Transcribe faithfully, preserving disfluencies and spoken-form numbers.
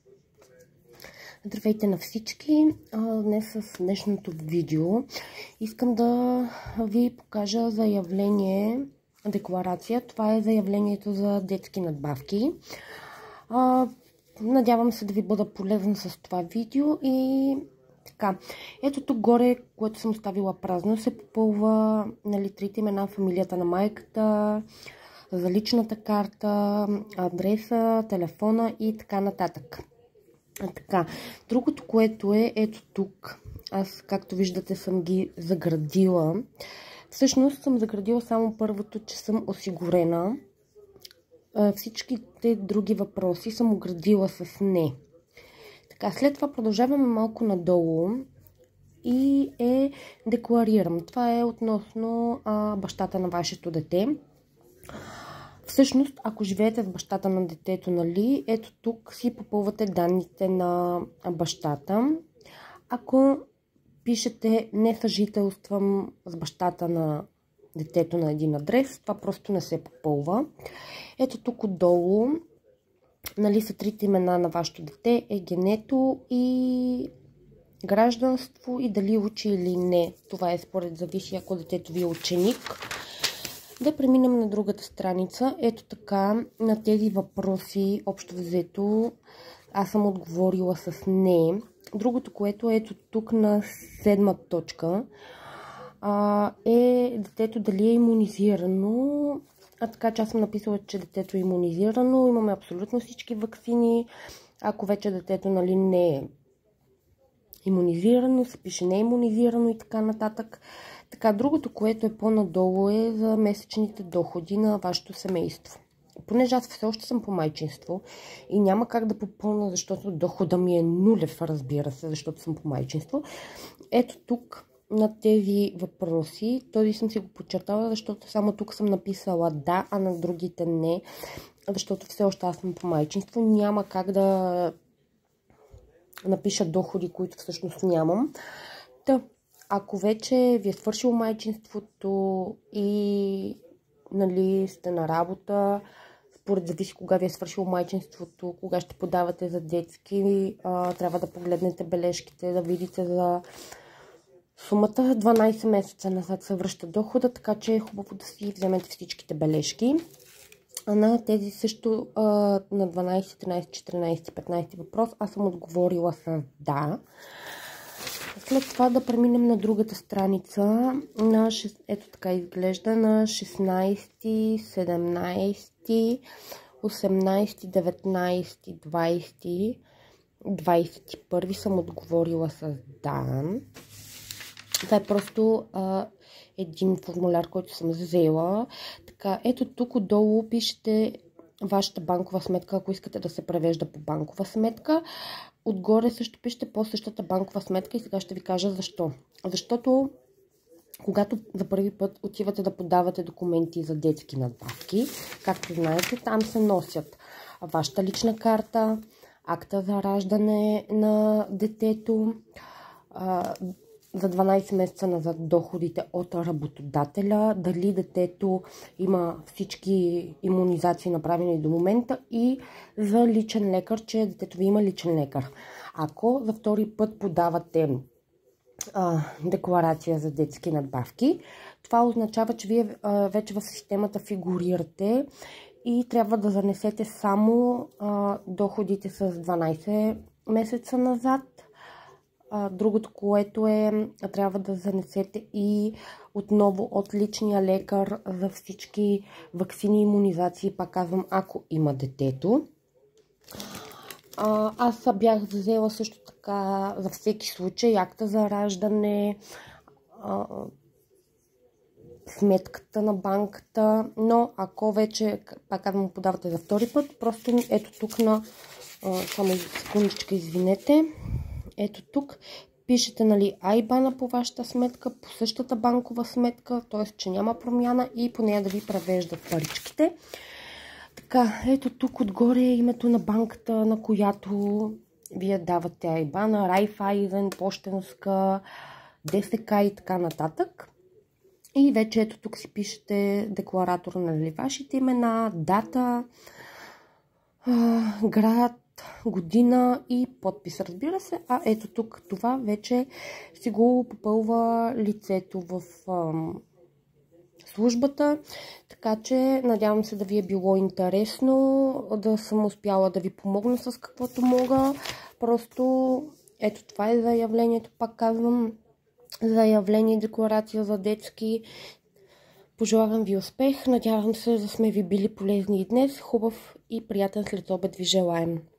Здравейте на всички! Днес с днешното видео искам да ви покажа заявление, декларация. Това е заявлението за детски надбавки. Надявам се да ви бъда полезна с това видео и така. Ето тук горе, което съм оставила празно, се попълва, нали, трите имена, фамилията на майката, за личната карта, адреса, телефона и така нататък. А, така, другото, което е, ето тук, аз, както виждате, съм ги заградила. Всъщност съм заградила само първото, че съм осигурена. Всичките други въпроси съм оградила с не. Така, след това продължаваме малко надолу и е декларирам. Това е относно а, бащата на вашето дете. Всъщност, ако живеете с бащата на детето, нали, ето тук си попълвате данните на бащата. Ако пишете не съжителствам с бащата на детето на един адрес, това просто не се попълва. Ето тук отдолу, нали, са трите имена на вашето дете, егенето и гражданство и дали учи или не. Това е според зависи, ако детето ви е ученик. Да преминем на другата страница. Ето така, на тези въпроси, общо взето, аз съм отговорила с не. Другото, което е ето тук на седма точка, е детето дали е имунизирано. А така че аз съм написала, че детето е имунизирано. Имаме абсолютно всички ваксини. Ако вече детето, нали, не е имунизирано, се пише не е имунизирано и така нататък. Така, другото, което е по-надолу, е за месечните доходи на вашето семейство. Понеже аз все още съм по майчинство и няма как да попълна, защото дохода ми е нулев, разбира се, защото съм по майчинство. Ето тук на тези въпроси, този съм си го подчертала, защото само тук съм написала да, а на другите не, защото все още аз съм по майчинство. Няма как да напиша доходи, които всъщност нямам. Та, ако вече ви е свършило майчинството и, нали, сте на работа, според зависи кога ви е свършило майчинството, кога ще подавате за детски, а, трябва да погледнете бележките, да видите за сумата. дванайсет месеца назад се връща дохода, така че е хубаво да си вземете всичките бележки. А на тези също а, на дванайсет, тринайсет, четиринайсет, петнайсет въпрос аз съм отговорила с да. След това да преминем на другата страница. На, ето така изглежда на шестнайсети, седемнайсети, осемнайсети, деветнайсети, двайсети, двайсет и първи съм отговорила с да. Това е просто а, един формуляр, който съм взела. Така, ето тук отдолу пишете вашата банкова сметка, ако искате да се превежда по банкова сметка. Отгоре също пишете по същата банкова сметка и сега ще ви кажа защо. Защото когато за първи път отивате да подавате документи за детски надбавки, както знаете, там се носят вашата лична карта, акта за раждане на детето, за дванайсет месеца назад доходите от работодателя, дали детето има всички имунизации направени до момента и за личен лекар, че детето ви има личен лекар. Ако за втори път подавате а, декларация за детски надбавки, това означава, че вие а, вече в системата фигурирате и трябва да занесете само а, доходите с дванайсет месеца назад. Другото, което е, трябва да занесете и отново от личния лекар за всички ваксини и имунизации, пак казвам, ако има детето. Аз бях взела също така за всеки случай акта за раждане, сметката на банката, но ако вече, пак казвам, подавате за втори път, просто ето тук на, само секундичка, извинете, ето тук пишете, нали, айбана по вашата сметка, по същата банкова сметка, т.е. че няма промяна и по нея да ви превеждат паричките. Така, ето тук отгоре е името на банката, на която вие давате айбана, Райфайзен, Пощенска, ДСК и така нататък. И вече ето тук си пишете декларатор, нали, вашите имена, дата, град, година и подпис, разбира се. А ето тук това вече си го попълва лицето в ам, службата. Така че надявам се да ви е било интересно, да съм успяла да ви помогна с каквото мога. Просто ето това е заявлението, пак казвам, заявление, декларация за детски. Пожелавам ви успех, надявам се да сме ви били полезни и днес. Хубав и приятен следобед ви желаем.